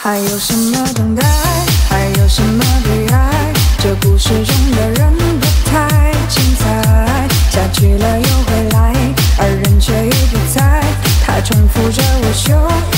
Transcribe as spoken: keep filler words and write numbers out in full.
还有什么等待？还有什么对爱？这故事中的人不太精彩，下去了又回来，而人却已不在。他重复着我修。